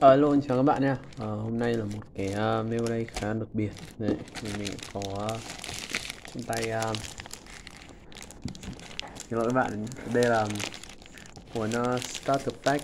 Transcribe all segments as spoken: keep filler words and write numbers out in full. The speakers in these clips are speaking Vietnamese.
Ờ, Hello, chào các bạn nha. Ờ, hôm nay là một cái uh, mail đây khá đặc biệt. Đấy, thì mình có uh, trong tay uh, xin lỗi các bạn, đây là cuốn uh, starter pack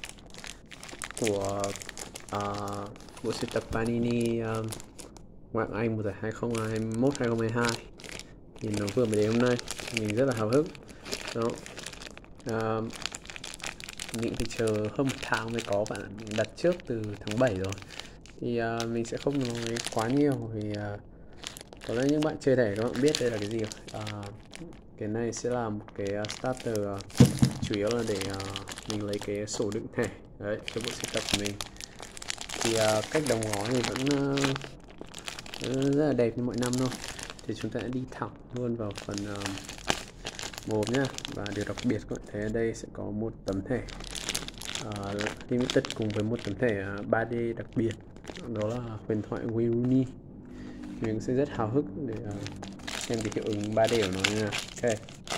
của uh, bộ sưu tập Panini uh, Ngoại hạng Anh mùa giải hai không hai mốt hai không hai hai. Thì nó vừa mới đến hôm nay, mình rất là hào hức. Đó. Uh, mình phải chờ hơn một tháng mới có, bạn mình đặt trước từ tháng bảy rồi. Thì uh, mình sẽ không nói quá nhiều vì uh, có lẽ những bạn chơi thẻ các bạn biết đây là cái gì rồi. Uh, cái này sẽ là một cái uh, starter, uh, chủ yếu là để uh, mình lấy cái sổ đựng thẻ đấy cho bộ sưu tập của mình. Thì uh, cách đóng gói thì vẫn uh, rất là đẹp như mọi năm thôi. Thì chúng ta sẽ đi thẳng luôn vào phần uh, một nhá. Và điều đặc biệt các bạn thấy ở đây sẽ có một tấm thẻ uh, limited cùng với một tấm thẻ uh, ba D đặc biệt, đó là huyền thoại Wayne Rooney. Mình sẽ rất hào hức để uh, xem cái hiệu ứng ba D của nó nha. Ok,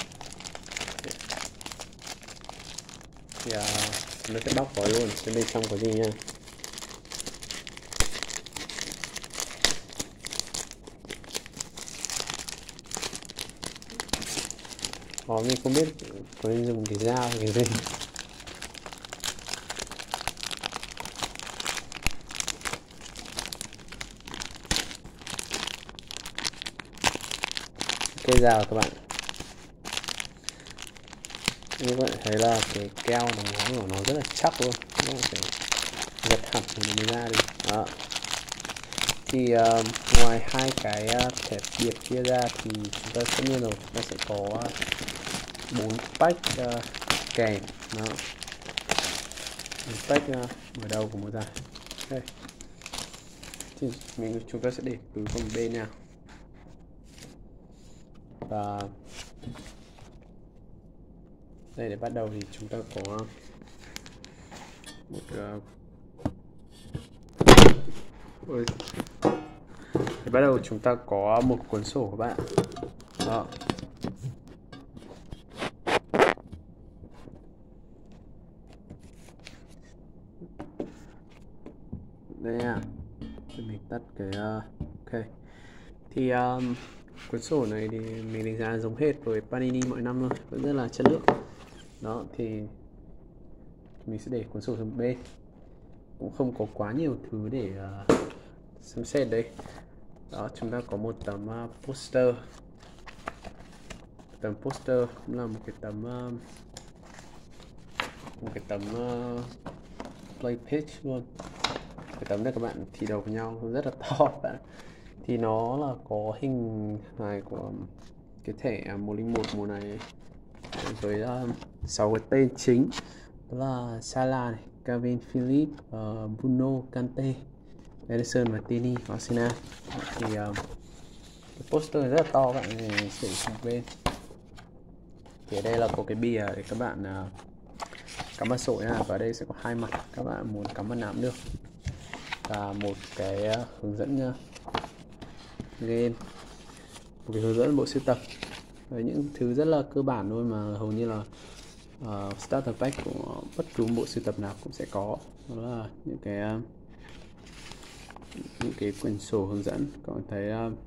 thì uh, nó sẽ bóc gói luôn xem bên trong có gì nha. Có mình không biết có nên dùng cái dao hay cái gì. Cái dao các bạn, như các bạn thấy là cái keo đóng gói của nó rất là chắc luôn, nó phải giật hẳn thì nó mới ra đi. Đó. Thì uh, ngoài hai cái uh, thẻ biệt kia ra thì chúng ta tất nhiên rồi chúng ta sẽ có bốn uh, pack uh, kèm. Đó. bốn pack uh, mở đầu của một giải. Okay. Thì mình chúng ta sẽ để từ phần bên nào. Và đây, để bắt đầu thì chúng ta có một uh, để bắt đầu chúng ta có một cuốn sổ các bạn. Đó. Đây nha, để mình tắt cái uh, ok. Thì um, cuốn sổ này thì mình đánh giá giống hết với Panini mọi năm thôi, vẫn rất là chất lượng. Đó, thì mình sẽ để cuốn sổ xuống bên, cũng không có quá nhiều thứ để uh, xem xét đây. Đó, chúng ta có một tấm uh, poster. Tấm poster cũng là một cái tấm uh, một cái tấm uh, play page luôn. Cái tấm này các bạn thì đầu với nhau rất là to các bạn. Thì nó là có hình hài của cái thẻ một không một mùa này với sáu uh, cái tên chính, đó là Salah này, Calvin Phillips, uh, Bruno, Kante, Ederson và Tini, Arsenal. Thì uh, cái poster rất là to các bạn, mình sẽ xuống bên. Thì ở đây là có cái bìa để các bạn uh, cắm vào sổ nha. Và đây sẽ có hai mặt, các bạn muốn cắm vào nào cũng được. Và một cái uh, hướng dẫn uh, game, một cái hướng dẫn bộ sưu tập với những thứ rất là cơ bản thôi mà hầu như là uh, starter pack của bất cứ bộ sưu tập nào cũng sẽ có. Đó là những cái uh, những cái quyển sổ hướng dẫn. Các bạn thấy uh,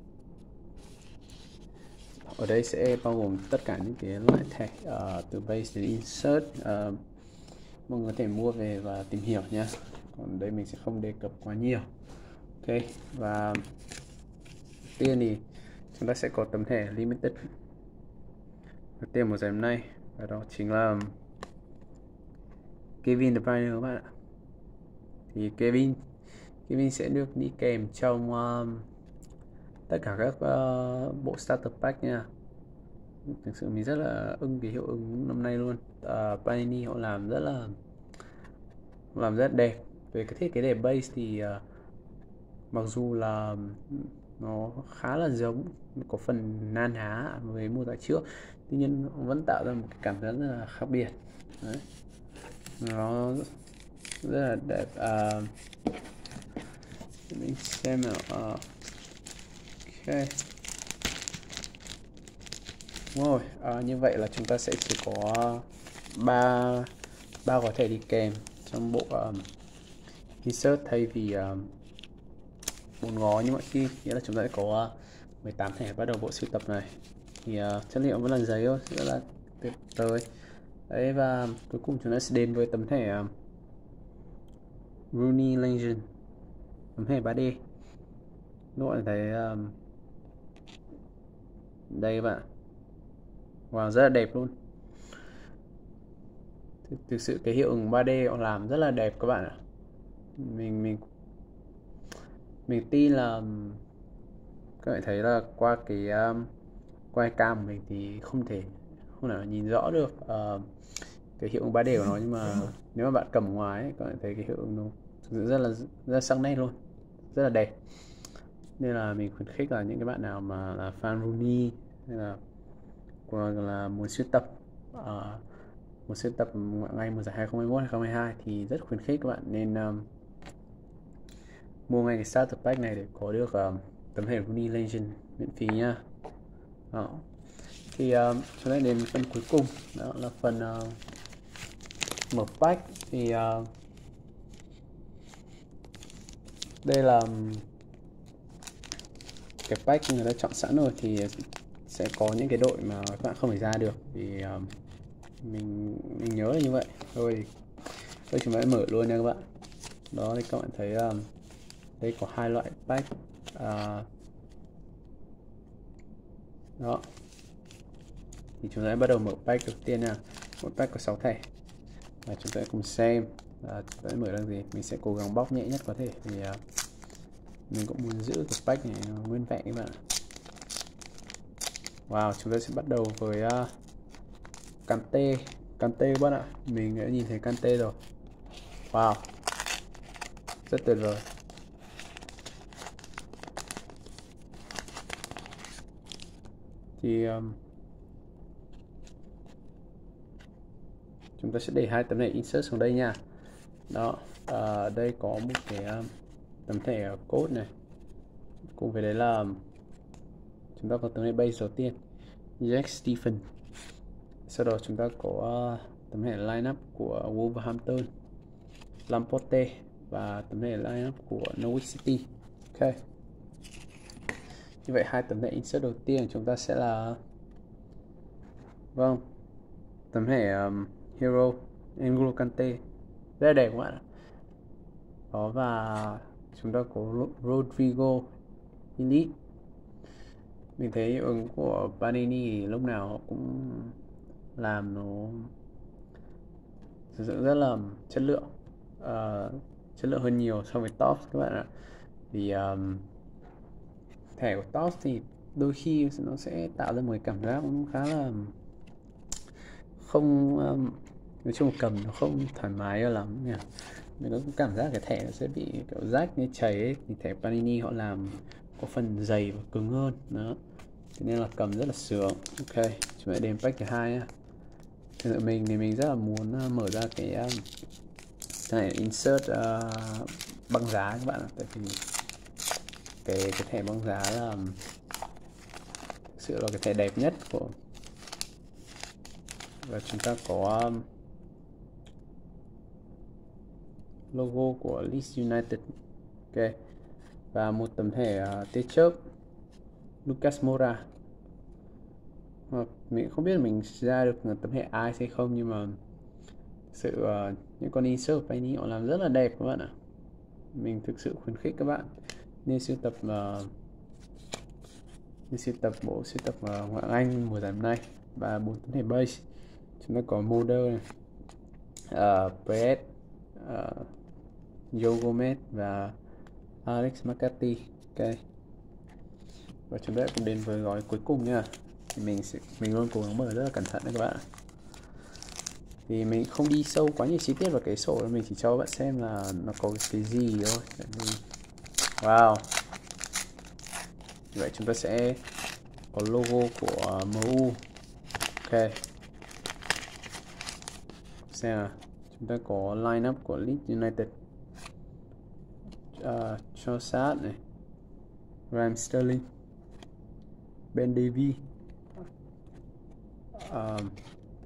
ở đây sẽ bao gồm tất cả những cái loại thẻ uh, từ base đến insert, uh, mọi người có thể mua về và tìm hiểu nhé. Còn đây mình sẽ không đề cập quá nhiều. Ok, và tiên thì chúng ta sẽ có tấm thẻ limited đầu tiên một giải hôm nay, và đó chính là Kevin De Bruyne các bạn ạ. Thì Kevin Kevin sẽ được đi kèm trong um, tất cả các uh, bộ starter pack nha. Thực sự mình rất là ưng cái hiệu ứng năm nay luôn. uh, Panini họ làm rất là làm rất đẹp. Về cái thiết kế đề base thì uh, mặc dù là nó khá là giống, có phần nan ná với mùa giải trước, tuy nhiên nó vẫn tạo ra một cái cảm giác rất là khác biệt. Đấy. Nó rất là đẹp. Uh, mình xem nào. Uh, ok, rồi. Uh, như vậy là chúng ta sẽ chỉ có ba ba gói thẻ đi kèm trong bộ uh, insert thay vì uh, một ngó như mọi khi, nghĩa là chúng ta sẽ có uh, mười tám thẻ bắt đầu bộ sưu tập này. Thì uh, chất liệu vẫn là giấy thôi, rất là tuyệt vời đấy. Và cuối cùng chúng ta sẽ đến với tấm thẻ uh, Rooney Legend, tấm thẻ ba D. Các bạn thấy um, đây các bạn, wow, rất là đẹp luôn. Thực, thực sự cái hiệu ứng ba D họ làm rất là đẹp các bạn ạ. Mình mình mình tin là các bạn thấy là qua cái um, quay cam của mình thì không thể không thể nhìn rõ được uh, cái hiệu ứng ba D của nó, nhưng mà nếu mà bạn cầm ngoài ấy, các bạn thấy cái hiệu ứng nó thực sự rất là rất là sắc nét luôn, rất là đẹp. Nên là mình khuyến khích là những cái bạn nào mà là fan Rooney hay là hoặc là muốn sưu tập uh, một sưu tập ngoại hạng Anh mùa giải hai không hai mốt hai không hai hai thì rất khuyến khích các bạn nên um, mua ngay cái starter pack này để có được um, tấm thẻ Rooney Legend miễn phí nha. Đó. Thì um, chúng ta đến phần cuối cùng, đó là phần uh, mở pack. Thì uh, đây là cái pack người ta chọn sẵn rồi, thì sẽ có những cái đội mà các bạn không thể ra được, thì um, mình mình nhớ là như vậy thôi. Tôi chúng ta mở luôn nha các bạn. Đó thì các bạn thấy um, đây có hai loại pack. Uh, đó thì chúng ta bắt đầu mở pack đầu tiên nha. Mỗi pack có sáu thẻ và chúng ta cùng xem là chúng ta mở được gì. Mình sẽ cố gắng bóc nhẹ nhất có thể vì uh, mình cũng muốn giữ cái pack này nguyên vẹn các bạn. Wow, chúng ta sẽ bắt đầu với uh, Kante. Kante các bạn ạ, mình đã nhìn thấy Kante rồi. Wow, rất tuyệt vời. Thì um, chúng ta sẽ để hai tấm này insert xuống đây nha. Đó, ở uh, đây có một cái um, tấm thẻ code này, cùng với đấy là chúng ta có tấm này base đầu tiên, Jack Stephen. Sau đó chúng ta có uh, tấm thẻ lineup của Wolverhampton, Lamport, và tấm thẻ lineup của Norwich City. Ok, như vậy hai tấm thẻ insert đầu tiên của chúng ta sẽ là vâng tấm thẻ um, Hero N'Golo Kante, rất là đẹp các bạn ạ. Đó, và chúng ta có Rodrigo Elite. Mình thấy hiệu ứng của Panini lúc nào họ cũng làm nó thực sự rất là chất lượng, uh, chất lượng hơn nhiều so với top các bạn ạ. Vì um, thẻ của top thì đôi khi nó sẽ tạo ra một cái cảm giác cũng khá là không um, nói chung cầm nó không thoải mái cho lắm nhỉ. Mình có cảm giác cái thẻ nó sẽ bị kiểu rách như chảy ấy. Thì thẻ Panini họ làm có phần dày và cứng hơn đó, thế nên là cầm rất là sướng. Ok, chúng ta đến pack thứ hai nhá. Thực sự mình thì mình rất là muốn mở ra cái um, cái này insert uh, băng giá các bạn ạ, tại vì cái cái thẻ băng giá là thực sự là cái thẻ đẹp nhất của, và chúng ta có um, logo của Leeds United. Ok, và một tấm thẻ uh, tia chớp Lucas Moura. Hoặc mình không biết là mình ra được tấm thẻ ai hay không, nhưng mà sự uh, những con insert của Panini họ làm rất là đẹp các bạn ạ. Mình thực sự khuyến khích các bạn nên sưu tập uh, nên sưu tập bộ sưu tập uh, ngoại hạng Anh mùa giải năm nay. Và bốn tấm thẻ base chúng ta có Mulder này, uh, Perez, uh, Joe Gomez và Alex McCarthy. Ok, và chúng ta cùng đến với gói cuối cùng nha. Thì mình sẽ mình luôn cố gắng mở rất là cẩn thận đấy các bạn. Thì mình không đi sâu quá nhiều chi tiết vào cái sổ, mình chỉ cho các bạn xem là nó có cái gì thôi. Wow, vậy chúng ta sẽ có logo của em u. Ok, xem nào, chúng ta có lineup của Leeds United, uh, Trossard này, Raheem Sterling, Ben Davies, um,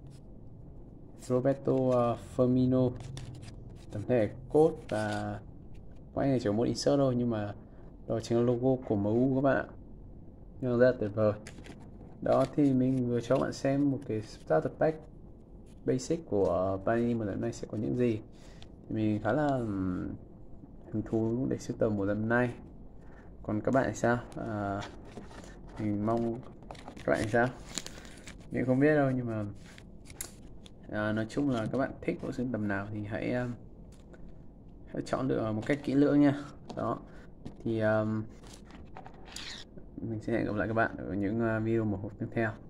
Roberto uh, Firmino, tấm thẻ code và quay này chỉ một insert thôi, nhưng mà đó chính là logo của em u các bạn ạ, nhưng rất là tuyệt vời. Đó thì mình vừa cho bạn xem một cái starter pack basic của Panini một lần này sẽ có những gì. Thì mình khá là hứng thú để sưu tầm một lần này. Còn các bạn thì sao? À, mình mong các bạn thì sao? Mình không biết đâu, nhưng mà à, nói chung là các bạn thích bộ sưu tầm nào thì hãy, um, hãy chọn lựa một cách kỹ lưỡng nha. Đó thì um, mình sẽ hẹn gặp lại các bạn ở những video một hộp tiếp theo.